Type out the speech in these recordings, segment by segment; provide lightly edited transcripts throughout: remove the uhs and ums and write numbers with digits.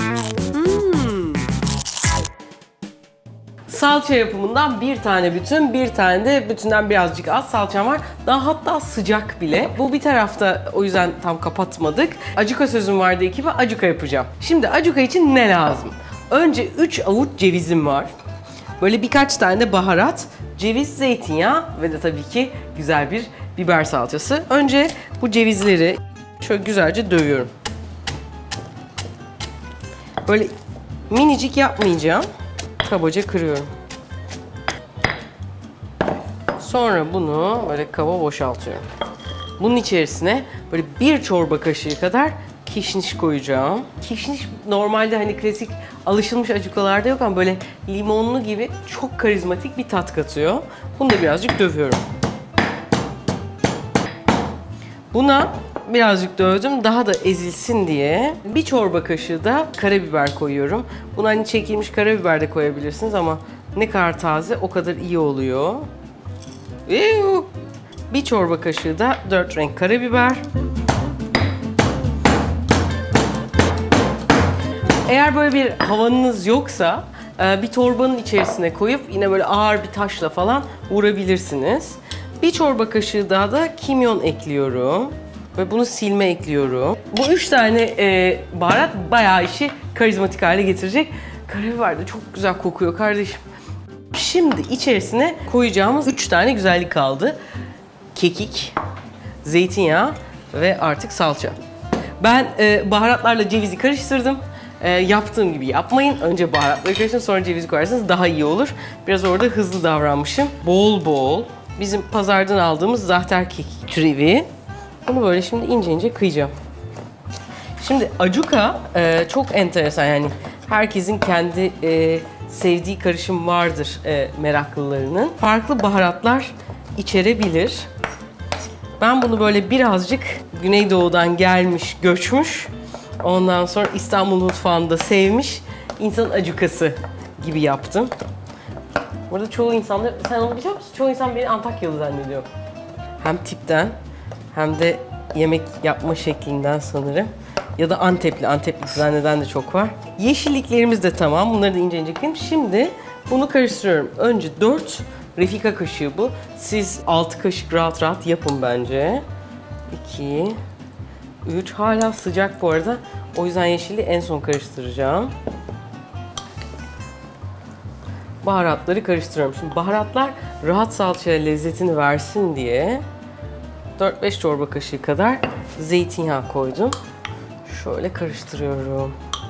Salça yapımından bir tane bütün, bir tane de bütünden birazcık az salçam var. Daha hatta sıcak bile. Bu bir tarafta, o yüzden tam kapatmadık. Acuka sözüm vardı ekibe, acuka yapacağım. Şimdi acuka için ne lazım? Önce 3 avuç cevizim var. Böyle birkaç tane de baharat, ceviz, zeytinyağı ve de tabii ki güzel bir biber salçası. Önce bu cevizleri şöyle güzelce dövüyorum. Böyle minicik yapmayacağım. Kabaca kırıyorum. Sonra bunu böyle kaba boşaltıyorum. Bunun içerisine böyle 1 çorba kaşığı kadar kişniş koyacağım. Kişniş normalde hani klasik alışılmış acukalarda yok ama böyle limonlu gibi çok karizmatik bir tat katıyor. Bunu da birazcık dövüyorum. Buna birazcık dövdüm daha da ezilsin diye. 1 çorba kaşığı da karabiber koyuyorum. Buna hani çekilmiş karabiber de koyabilirsiniz ama ne kadar taze o kadar iyi oluyor. 1 çorba kaşığı da 4 renk karabiber. Eğer böyle bir havanınız yoksa bir torbanın içerisine koyup yine böyle ağır bir taşla falan vurabilirsiniz. 1 çorba kaşığı daha da kimyon ekliyorum. Ve bunu silme ekliyorum. Bu 3 tane baharat bayağı işi karizmatik hale getirecek. Karabiber de çok güzel kokuyor kardeşim. Şimdi içerisine koyacağımız 3 tane güzellik kaldı. Kekik, zeytinyağı ve artık salça. Ben baharatlarla cevizi karıştırdım. Yaptığım gibi yapmayın. Önce baharatları karıştırın, sonra cevizi koyarsanız daha iyi olur. Biraz orada hızlı davranmışım. Bol bol bizim pazardan aldığımız zahter kekik türevi. Bunu böyle şimdi ince ince kıyacağım. Şimdi acuka çok enteresan, yani herkesin kendi sevdiği karışım vardır meraklılarının. Farklı baharatlar içerebilir. Ben bunu böyle birazcık Güneydoğu'dan gelmiş, göçmüş. Ondan sonra İstanbul mutfağında sevmiş insanın acukası gibi yaptım. Burada çoğu insanlar, sen onu biliyor musun? Çoğu insan beni Antakyalı zannediyor. Hem tipten hem de yemek yapma şeklinden sanırım. Ya da Antepli zanneden de çok var. Yeşilliklerimiz de tamam. Bunları da ince ince kıyayım. Şimdi bunu karıştırıyorum. Önce 4 refika kaşığı bu. Siz 6 kaşık rahat rahat yapın bence. 2, 3. Hala sıcak bu arada. O yüzden yeşilliği en son karıştıracağım. Baharatları karıştırıyorum. Şimdi baharatlar rahat salçaya lezzetini versin diye 4-5 çorba kaşığı kadar zeytinyağı koydum. Şöyle karıştırıyorum.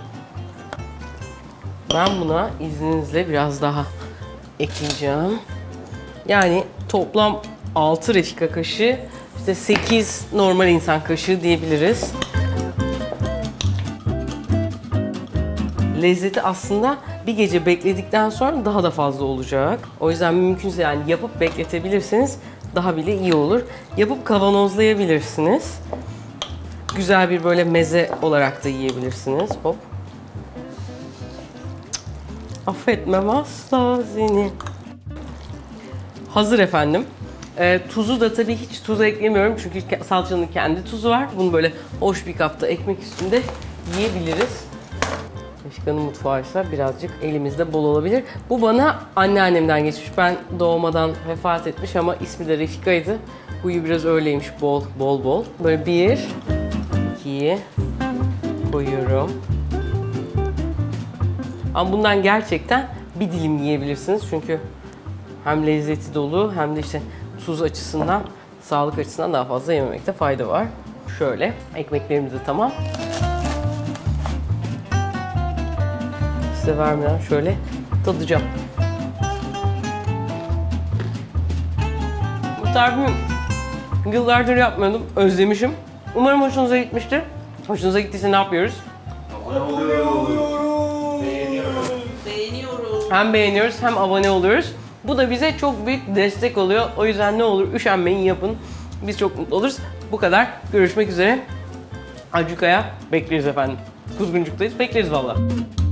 Ben buna izninizle biraz daha ekleyeceğim. Yani toplam 6 refika kaşığı, işte 8 normal insan kaşığı diyebiliriz. Lezzeti aslında bir gece bekledikten sonra daha da fazla olacak. O yüzden mümkünse yani yapıp bekletebilirseniz daha bile iyi olur. Yapıp kavanozlayabilirsiniz. Güzel bir böyle meze olarak da yiyebilirsiniz. Hop. Affetmem asla seni. Hazır efendim. Tuzu da tabii hiç tuz eklemiyorum çünkü salçanın kendi tuzu var. Bunu böyle hoş bir kapta ekmek üstünde yiyebiliriz. Refika'nın mutfağı ise birazcık elimizde bol olabilir. Bu bana anneannemden geçmiş. Ben doğmadan vefat etmiş ama ismi de Refika'ydı. Huyu biraz öyleymiş, bol bol. Böyle 1, 2 koyuyorum. Ama bundan gerçekten bir dilim yiyebilirsiniz çünkü hem lezzeti dolu hem de işte tuz açısından, sağlık açısından daha fazla yememekte fayda var. Şöyle, ekmeklerimiz de tamam. Size vermeden şöyle tadacağım. Bu tarifimi yıllardır yapmıyordum, özlemişim. Umarım hoşunuza gitmiştir. Hoşunuza gittiyse ne yapıyoruz? Abone oluyoruz. Beğeniyoruz. Hem beğeniyoruz hem abone oluyoruz. Bu da bize çok büyük destek oluyor. O yüzden ne olur üşenmeyin, yapın. Biz çok mutlu oluruz. Bu kadar. Görüşmek üzere. Acuka'ya bekleriz efendim. Kuzguncuk'tayız. Bekleriz vallahi.